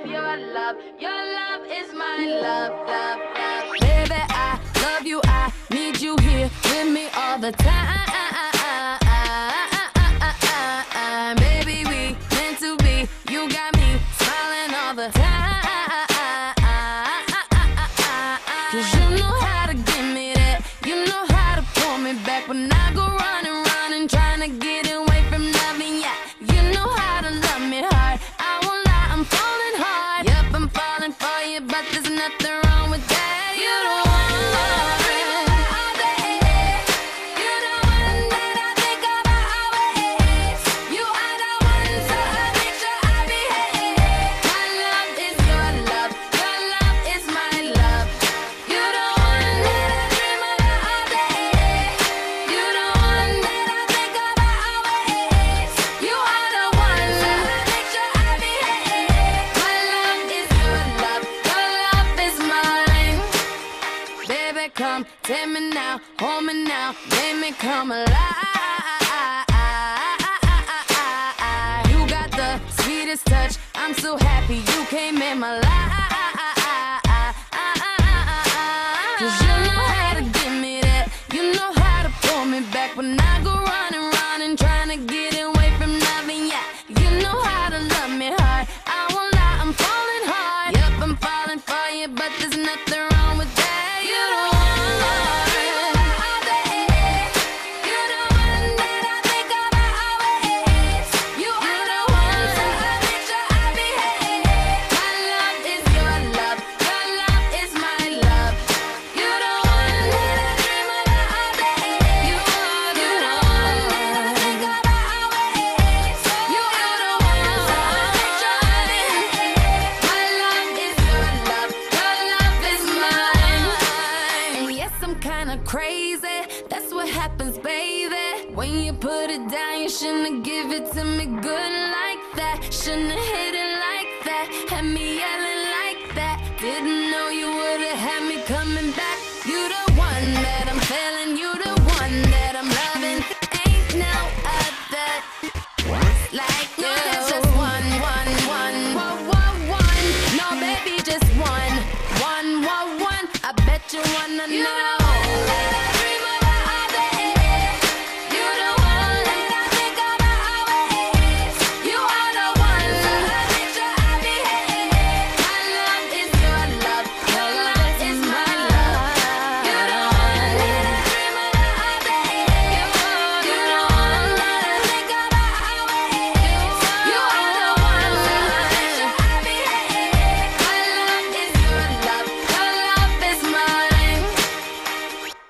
your love. Your love is my love, love, love. Baby, I love you. I need you here with me all the time. Baby, we meant to be. You got me smiling all the time. 'Cause you know how to give me that. You know how to pull me back when I go running, running, trying to get away from loving ya. You know how to love me hard. I won't lie, I'm falling hard. Yep, I'm falling for you, but there's nothing wrong with that. You don't want love. You're the one that I think about always. You are the one, so I make sure I behave. My love is your love. Your love is my love. You're the one that I dream about all day. You're the one that I think about always. You are the one, so I make sure I behave. My love is your love. Your love is mine. Baby, come take me now, hold me now, make me come alive. You got the sweetest touch. I'm so happy you came in my life. 'Cause you know how to give me that. You know how to pull me back when I go running, running, trying to get away from loving ya. You know how to love me hard. I won't lie, I'm falling hard. Yep, I'm falling for you, but there's nothing wrong with that. You don't want love. You're the one that I think about always. You are the one, so I make sure I behave. My love is your love. Your love is my love. You're the one that I dream about all day. You are the one that I think about always. You are the one, so I make sure I behave. My love is your love. Your love is mine. And yes, I'm kinda crazy. That's what happens, baby. When you put it down, you shouldn't give it to me good like that. Shouldn't have hit it like that. Had me yelling like that. Didn't know you would've had me coming back. You the one that I'm feeling. You the one that I'm loving. Ain't no other like you. No, there's just one. No, baby, just one. I bet you wanna know.